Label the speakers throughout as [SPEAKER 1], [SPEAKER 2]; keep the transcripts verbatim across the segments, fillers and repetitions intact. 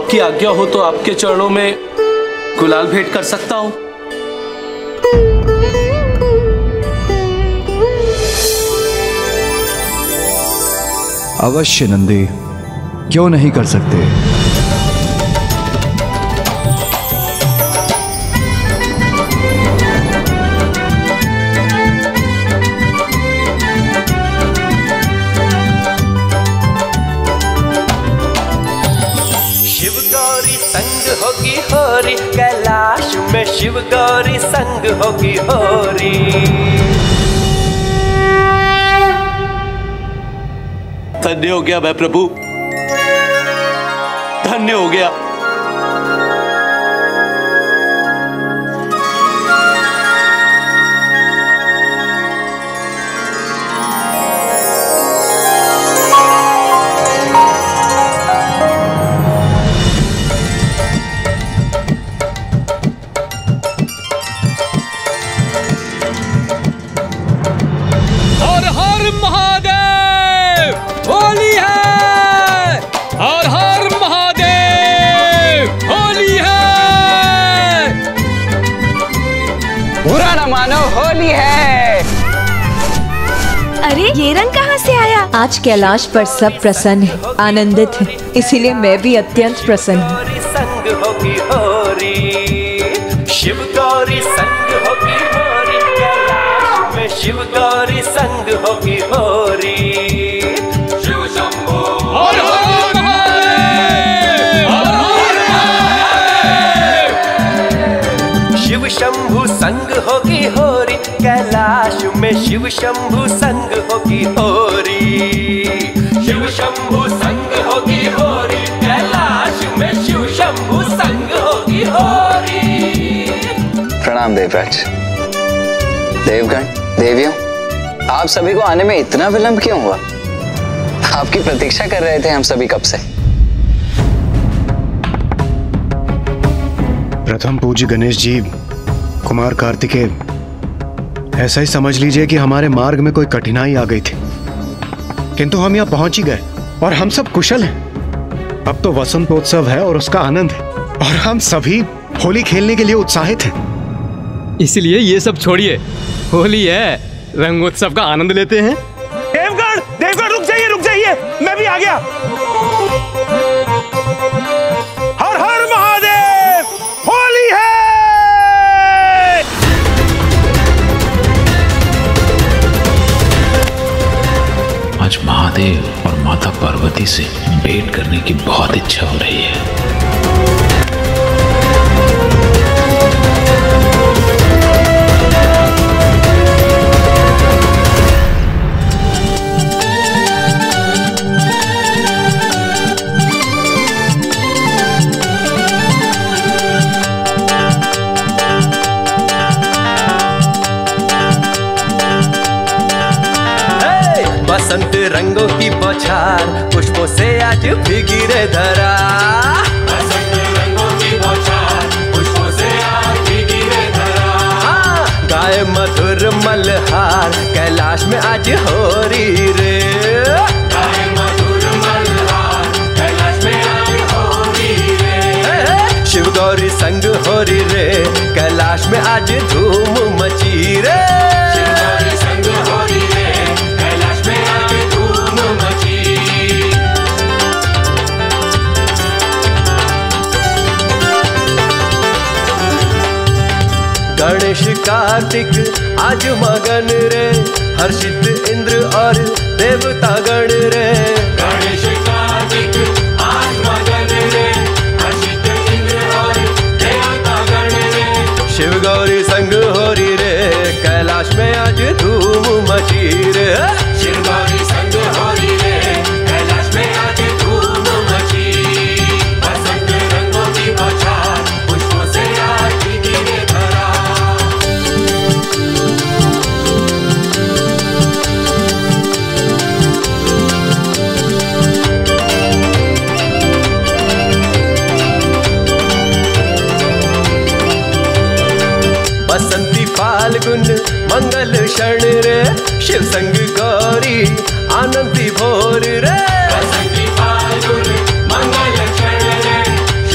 [SPEAKER 1] आपकी आज्ञा हो तो आपके चरणों में गुलाल भेंट कर सकता हूं।
[SPEAKER 2] अवश्य नंदी, क्यों नहीं कर सकते।
[SPEAKER 3] शिव गौरी संग होगी होरी, कैलाश में शिव गौरी संग होगी होरी।
[SPEAKER 1] धन्य हो गया मैं प्रभु, धन्य हो गया।
[SPEAKER 4] होली है, हर हर महादेव, होली है।
[SPEAKER 5] बुरा न मानो, होली है।
[SPEAKER 6] अरे ये रंग कहाँ से आया?
[SPEAKER 7] आज कैलाश पर सब प्रसन्न है, आनंदित है, इसीलिए मैं भी अत्यंत प्रसन्न हूँ।
[SPEAKER 3] संग होगी होरी, शिव गौरी संग होगी होरी, कैलाश में शिव गौरी संग होगी होरी। शिव शंभु संग होगी होरी, कैलाश में शिव शंभु संग होगी होरी। शिव शंभु संग होगी होरी, कैलाश में शिव शंभु संग होगी होरी।
[SPEAKER 5] प्रणाम देवराज। देवगण, देवियों, आप सभी को आने में इतना विलंब क्यों हुआ? आपकी प्रतीक्षा कर रहे थे हम सभी कब से।
[SPEAKER 8] प्रथम पूज्य गणेश जी, कुमार कार्तिकेय, ऐसा ही समझ लीजिए कि हमारे मार्ग में कोई कठिनाई आ गई थी, किंतु हम यहाँ पहुंच ही गए और हम सब कुशल हैं। अब तो वसंतोत्सव है और उसका आनंद है और हम सभी होली खेलने के लिए उत्साहित हैं।
[SPEAKER 4] इसलिए ये सब छोड़िए, होली है, रंगोत्सव का आनंद लेते हैं।
[SPEAKER 9] देवगण, देवगण रुक जाइए, रुक जाइए, मैं भी आ गया। हर हर महादेव, होली है।
[SPEAKER 10] आज महादेव और माता पार्वती से भेंट करने की बहुत इच्छा हो रही है।
[SPEAKER 3] बसंत रंगों की बौछार, पुष्पों से आज भीगी रे धरा। बसंत रंगों की बौछार, पुष्पों से आज भीगी रे धरा। गाए मधुर मल्हार, कैलाश में आज होरी रे। गाए मधुर मल्हार, कैलाश में आज होरी रे। शिव गौरी संग होरी रे, कैलाश में आज धूम मची रे। शिव गौरी संग होरी रे, गणेश कार्तिक आज मगन रे, हर्षित इंद्र और देवता गण रे। गणेश कार्तिक आज मगन रे, हर्षित इंद्र और देवता गण रे। शिव गौरी संग होरी रे, कैलाश में आज धूम मची रे। शिव गौरी संग होरी रे, कैलाश में आज धूम मची। बसंत रंगों की बौछार, पुष्पों से आज भीगी रे धरा। बसंती फाल्गुन मंगल क्षण रे, शिव संग गौरी आनंदी भोर रे। बसंती फाल्गुन मंगल क्षण रे,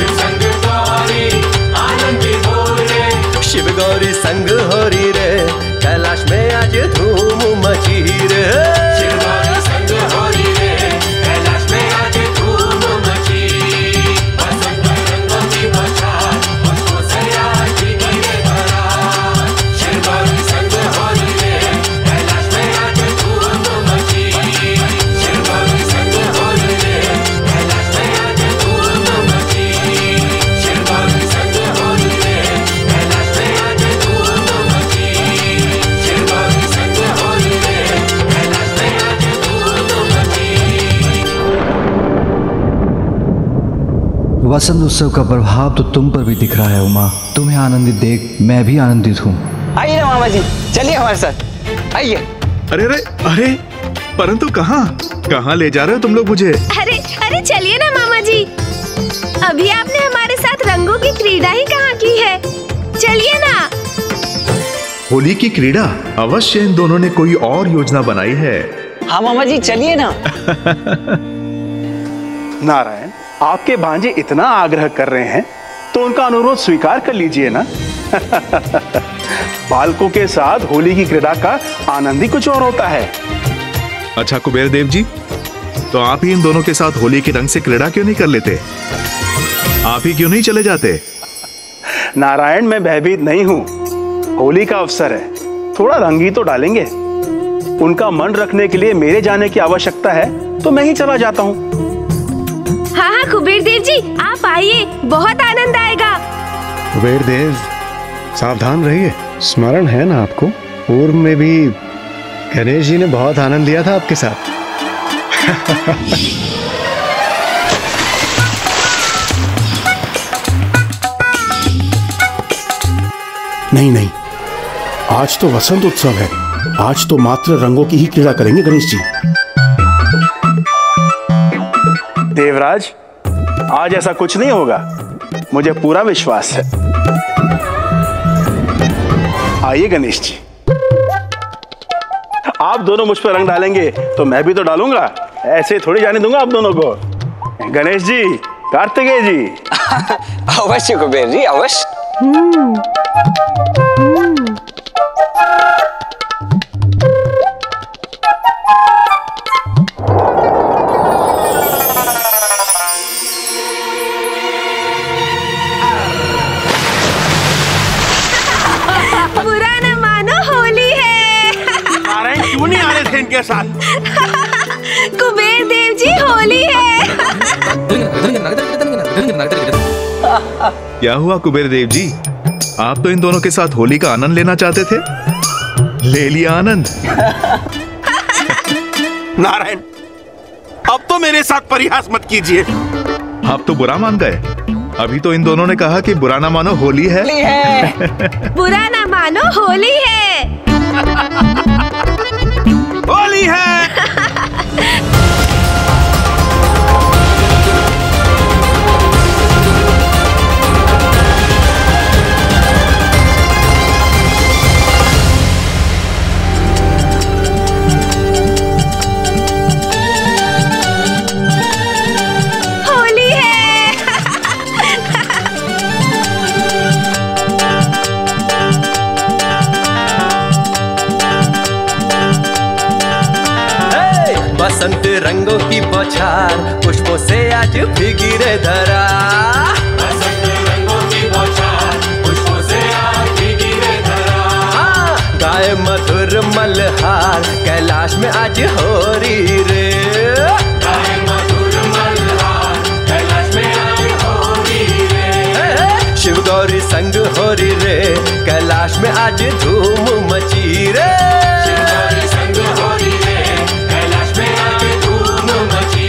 [SPEAKER 2] वसंत उत्सव का प्रभाव तो तुम पर भी दिख रहा है उमा। तुम्हें आनंदित देख मैं भी आनंदित हूँ।
[SPEAKER 5] आइए ना मामा जी, चलिए हमारे साथ आइए।
[SPEAKER 6] अरे अरे अरे, परंतु कहाँ कहाँ ले जा रहे हो तुम लोग मुझे?
[SPEAKER 11] अरे अरे चलिए ना मामा जी, अभी आपने हमारे साथ रंगों की क्रीड़ा ही कहाँ की है, चलिए ना।
[SPEAKER 6] होली की क्रीड़ा? अवश्य इन दोनों ने कोई और योजना बनाई है।
[SPEAKER 5] हाँ मामा जी चलिए ना।
[SPEAKER 9] नारायण, आपके भांजे इतना आग्रह कर रहे हैं तो उनका अनुरोध स्वीकार कर लीजिए ना। बालकों के साथ होली की क्रीड़ा का आनंद ही कुछ और होता है।
[SPEAKER 6] अच्छा कुबेर देव जी, तो आप ही इन दोनों के साथ होली के रंग से क्रीड़ा क्यों नहीं कर लेते? आप ही क्यों नहीं चले जाते?
[SPEAKER 9] नारायण, मैं भयभीत नहीं हूँ। होली का अवसर है, थोड़ा रंग ही तो डालेंगे। उनका मन रखने के लिए मेरे जाने की आवश्यकता है तो मैं ही चला जाता हूँ।
[SPEAKER 11] हाँ हाँ कुबेर देव जी, आप आइए, बहुत आनंद आएगा।
[SPEAKER 8] कुबेर देव सावधान रहिए। स्मरण है ना आपको, पूर्व में भी गणेश जी ने बहुत आनंद लिया था आपके साथ।
[SPEAKER 9] नहीं नहीं, आज तो वसंत उत्सव है, आज तो मात्र रंगों की ही क्रीड़ा करेंगे गणेश जी। देवराज, आज ऐसा कुछ नहीं होगा, मुझे पूरा विश्वास है। आइए गणेश जी, आप दोनों मुझ पर रंग डालेंगे तो मैं भी तो डालूंगा, ऐसे थोड़ी जाने दूंगा आप दोनों को। गणेश जी, कार्तिकेय जी।
[SPEAKER 5] अवश्य कुबेर जी, अवश्य।
[SPEAKER 11] बुरा न मानो, होली है।
[SPEAKER 9] नारायण क्यों नहीं आ रहे थे इनके साथ?
[SPEAKER 11] कुबेर देव जी, होली है।
[SPEAKER 6] क्या हुआ कुबेर देव जी, आप तो इन दोनों के साथ होली का आनंद लेना चाहते थे, ले लिया आनंद।
[SPEAKER 9] नारायण, अब तो मेरे साथ परिहास मत कीजिए।
[SPEAKER 6] आप तो बुरा मान गए। अभी तो इन दोनों ने कहा कि बुरा ना मानो, होली है।
[SPEAKER 5] होली है।
[SPEAKER 11] बुरा न मानो, होली है।
[SPEAKER 9] होली है।
[SPEAKER 11] होली है।
[SPEAKER 3] बसंत रंगों की बौछार, पुष्पों से आज भीगी रे धरा। बसंत रंगों की बौछार, पुष्पों से आज भीगी रे धरा। हाँ, गाए मधुर मल्हार, कैलाश में आज हो रही रे। गाए मधुर मल्हार, कैलाश में आज हो रही रे। शिव गौरी संग हो रही रे, कैलाश में आज धूम मची रे। शिव गौरी संग हो रही रे, कैलाश में आज धूम मची।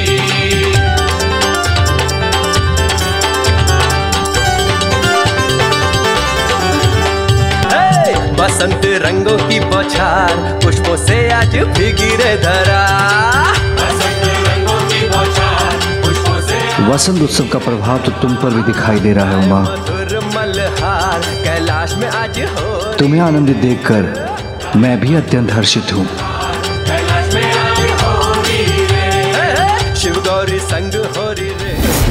[SPEAKER 3] हे, बसंत रंगों की बौछार, पुष्पों से आज भीगी रे धरा। बसंत रंगों की बौछार, पुष्पों से
[SPEAKER 2] वसंत उत्सव का प्रभाव तो तुम पर भी दिखाई दे रहा है उमा।
[SPEAKER 3] मधुर मल्हार, कैलाश में आज हो।
[SPEAKER 2] तुम्हें आनंदित देखकर मैं भी अत्यंत हर्षित हूँ।
[SPEAKER 3] कैलाश में आज हो रही रे। शिव गौरी संग हो रही रे।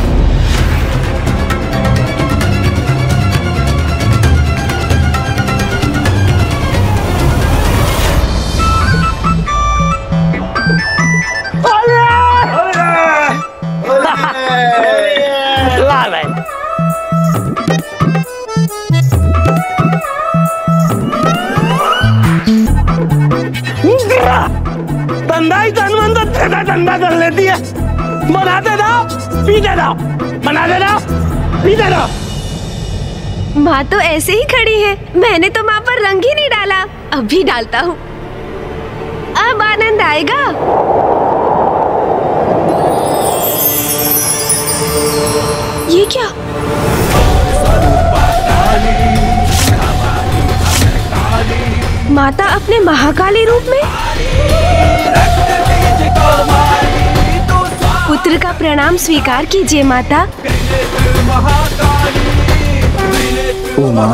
[SPEAKER 9] धंधा ही धनवंत धंधा कर लेती है। बनाते जाओ, पीते जाओ, बनाते जाओ, पीते जाओ।
[SPEAKER 11] माँ तो ऐसे ही खड़ी है, मैंने तो माँ पर रंग ही नहीं डाला, अब भी डालता हूँ, अब आनंद आएगा। ये क्या? माता अपने महाकाली रूप में? पुत्र का प्रणाम स्वीकार कीजिए माता।
[SPEAKER 2] उमा,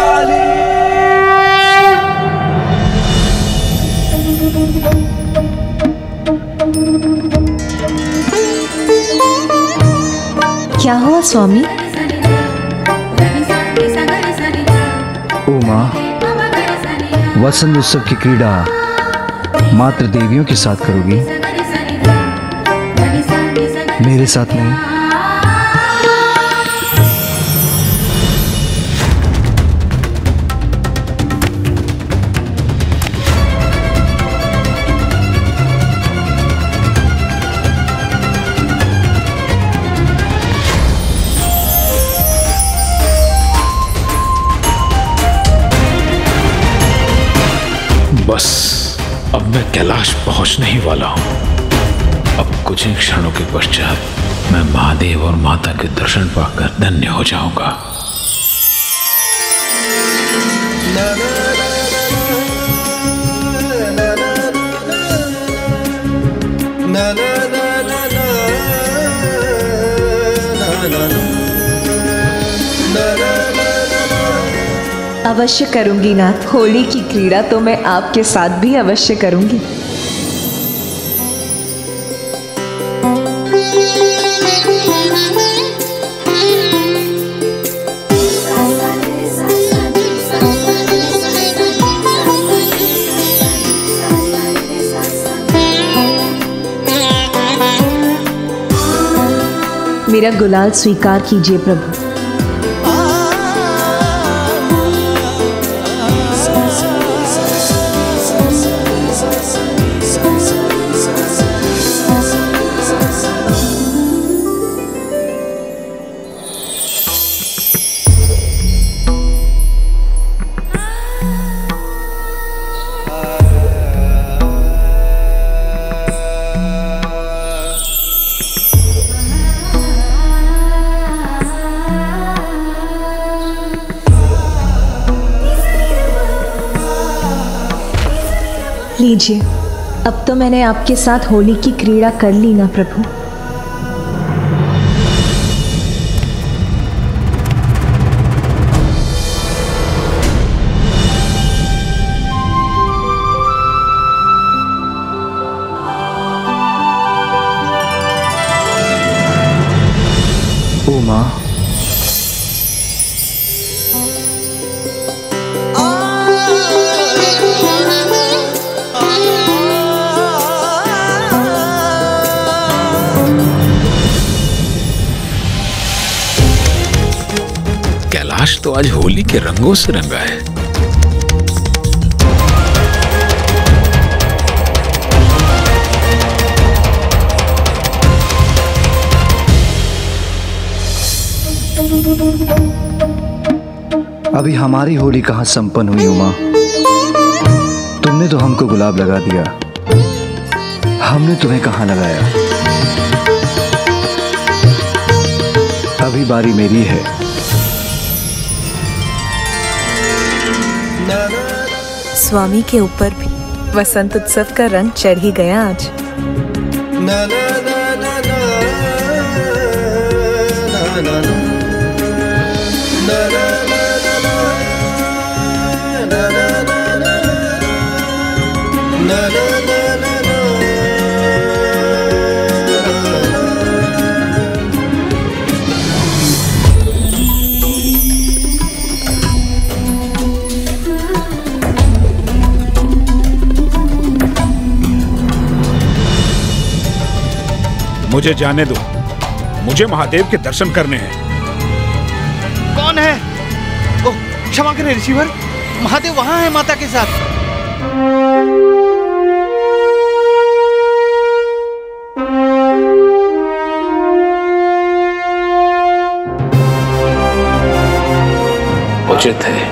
[SPEAKER 7] क्या हुआ स्वामी?
[SPEAKER 2] उमा, वसंत उत्सव की क्रीड़ा मात्र देवियों के साथ करोगी, मेरे साथ नहीं।
[SPEAKER 10] बस अब मैं कैलाश पहुंचने ही वाला हूं। अब कुछ ही क्षणों के पश्चात मैं महादेव और माता के दर्शन पाकर धन्य हो जाऊंगा।
[SPEAKER 7] अवश्य करूंगी नाथ। होली की क्रीड़ा तो मैं आपके साथ भी अवश्य करूंगी। मेरा गुलाल स्वीकार कीजिए प्रभु। लीजिए, अब तो मैंने आपके साथ होली की क्रीड़ा कर ली ना प्रभु।
[SPEAKER 2] उमा,
[SPEAKER 10] कैलाश तो आज होली के रंगों से रंगा है।
[SPEAKER 2] अभी हमारी होली कहाँ संपन्न हुई उमा? तुमने तो हमको गुलाब लगा दिया, हमने तुम्हें कहाँ लगाया। अभी बारी मेरी है।
[SPEAKER 12] स्वामी के ऊपर भी वसंत उत्सव का रंग चढ़ ही गया आज।
[SPEAKER 3] ना ना ना ना ना ना ना ना
[SPEAKER 13] मुझे जाने दो, मुझे महादेव के दर्शन करने हैं।
[SPEAKER 14] कौन है? ओह, क्षमा करें रिसीवर, महादेव वहां है माता के साथ।
[SPEAKER 10] उचित है।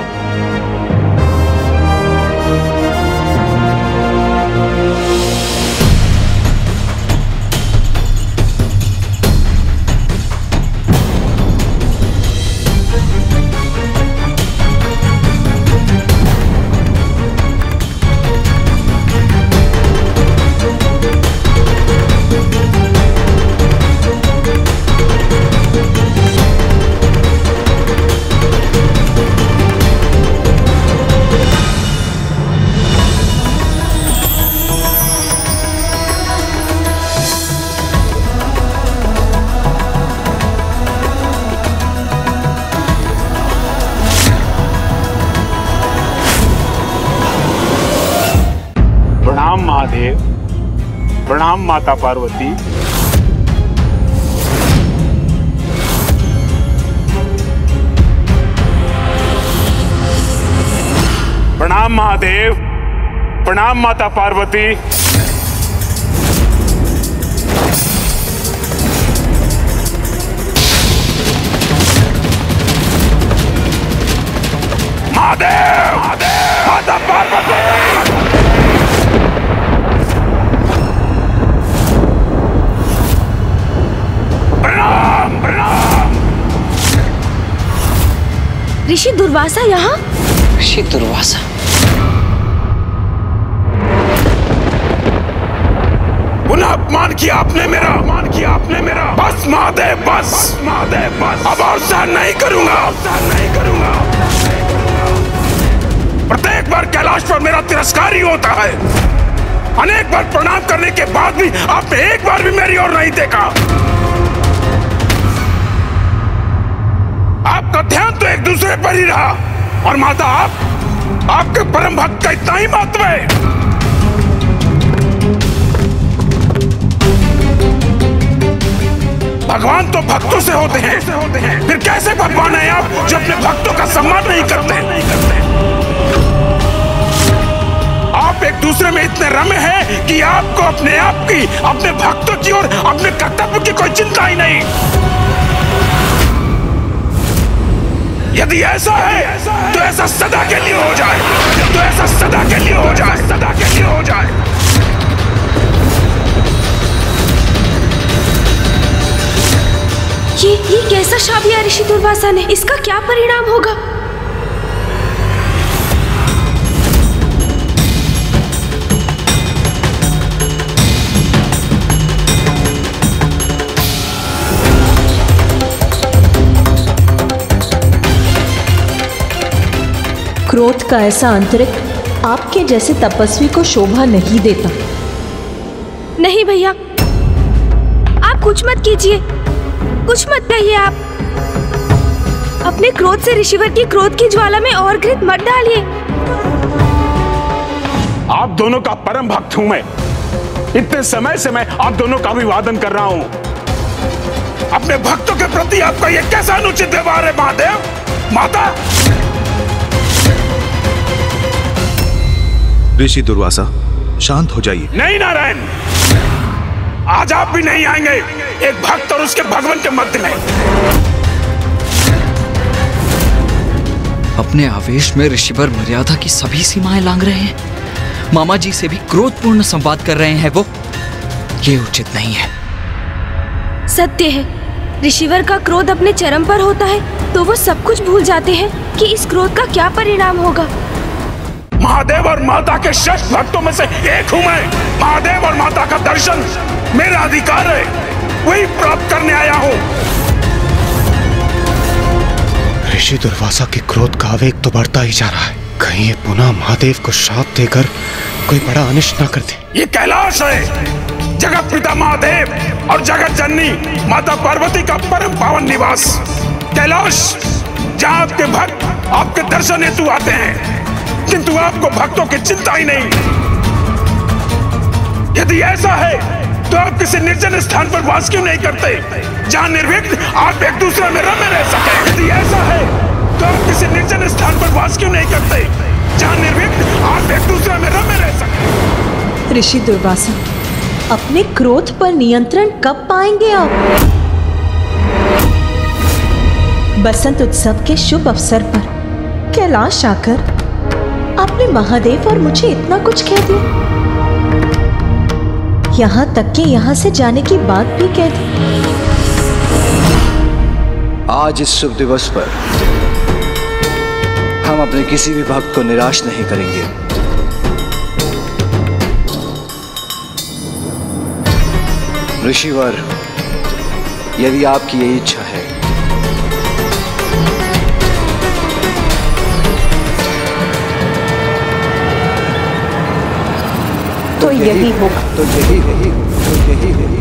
[SPEAKER 13] प्रणाम माता पार्वती। प्रणाम महादेव। प्रणाम माता पार्वती। महादेव, माता पार्वती। प्रणाम प्रणाम।
[SPEAKER 11] ऋषि दुर्वासा यहाँ?
[SPEAKER 5] ऋषि दुर्वासा?
[SPEAKER 13] पुनः अपमान किया आपने मेरा, अपमान किया आपने मेरा। बस महादेव, बस महादेव, बस। अब और सहन नहीं करूंगा, सहन नहीं करूंगा। प्रत्येक बार कैलाश पर मेरा तिरस्कार ही होता है। अनेक बार प्रणाम करने के बाद भी आपने एक बार भी मेरी ओर नहीं देखा। आपका ध्यान तो एक दूसरे पर ही रहा। और माता, आप आपके परम भक्त का इतना ही महत्व है। भगवान तो भक्तों से होते हैं, फिर कैसे भगवान हैं आप जो अपने भक्तों का सम्मान नहीं करते? आप एक दूसरे में इतने रमे हैं कि आपको अपने आप की, अपने भक्तों की और अपने कर्तव्य की कोई चिंता ही नहीं। यदि ऐसा है तो ऐसा सदा के लिए हो जाए, तो ऐसा सदा के लिए हो जाए, सदा के लिए हो जाए।
[SPEAKER 11] ये ये कैसा शाप दिया ऋषि दुर्वासा ने? इसका क्या परिणाम होगा?
[SPEAKER 7] क्रोध का ऐसा अंतरिक्ष आपके जैसे तपस्वी को शोभा नहीं देता।
[SPEAKER 11] नहीं भैया, आप कुछ मत कीजिए, कुछ मत कहिए। आप अपने क्रोध से ऋषिवर की क्रोध की ज्वाला में और घृत मत डालिए।
[SPEAKER 13] आप दोनों का परम भक्त हूं मैं। इतने समय से मैं आप दोनों का अभिवादन कर रहा हूं। अपने भक्तों के प्रति आपका यह कैसा अनुचित व्यवहार है महादेव? माता।
[SPEAKER 6] ऋषि दुर्वासा, शांत हो जाइए।
[SPEAKER 13] नहीं नारायण, आज आप भी नहीं आएंगे एक भक्त और उसके भगवान के मध्य में।
[SPEAKER 15] अपने आवेश में ऋषिवर मर्यादा की सभी सीमाएं लांघ रहे हैं। मामा जी से भी क्रोधपूर्ण संवाद कर रहे हैं वो। ये उचित नहीं है।
[SPEAKER 11] सत्य है, ऋषिवर का क्रोध अपने चरम पर होता है तो वो सब कुछ भूल जाते हैं कि इस क्रोध का क्या परिणाम होगा।
[SPEAKER 13] महादेव और माता के श्रेष्ठ भक्तों में से एक हूं मैं। महादेव और माता का दर्शन मेरा अधिकार है, वही प्राप्त करने आया हूं।
[SPEAKER 8] ऋषि दुर्वासा के क्रोध का आवेग तो बढ़ता ही जा रहा है। कहीं ये पुनः महादेव को श्राप देकर कोई बड़ा अनिष्ट न कर दे।
[SPEAKER 13] ये कैलाश है, जगत पिता महादेव और जगत जननी माता पार्वती का परम पावन निवास। कैलाश जहाँ आपके भक्त आपके दर्शन हेतु आते हैं, किंतु आपको भक्तों की चिंता ही नहीं। यदि ऐसा है तो आप किसी निर्जन स्थान पर वास क्यों नहीं करते, जहां निर्विघ्न आप एक दूसरे में रमे रह सके? यदि ऐसा है तो आप किसी निर्जन स्थान पर वास क्यों नहीं करते, जहां निर्विघ्न आप एक दूसरे में रमे रह सके?
[SPEAKER 7] ऋषि दुर्वासा, अपने क्रोध पर नियंत्रण कब पाएंगे आप? बसंत उत्सव के शुभ अवसर पर कैलाश आकर आपने महादेव और मुझे इतना कुछ कह दिया। यहाँ तक कि यहाँ से जाने की बात भी कह दी।
[SPEAKER 2] आज इस शुभ दिवस पर हम अपने किसी भी भक्त को निराश नहीं करेंगे। ऋषिवर, यदि आपकी यही इच्छा है
[SPEAKER 7] तो यही होगा,
[SPEAKER 2] तो यही यही तो यही यही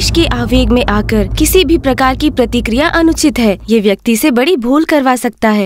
[SPEAKER 11] आवेश के आवेग में आकर किसी भी प्रकार की प्रतिक्रिया अनुचित है। ये व्यक्ति से बड़ी भूल करवा सकता है।